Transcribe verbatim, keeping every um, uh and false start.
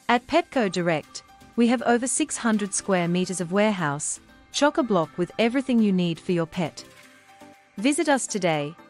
At Petco Direct, we have over six hundred square meters of warehouse, chock-a-block with everything you need for your pet. Visit us today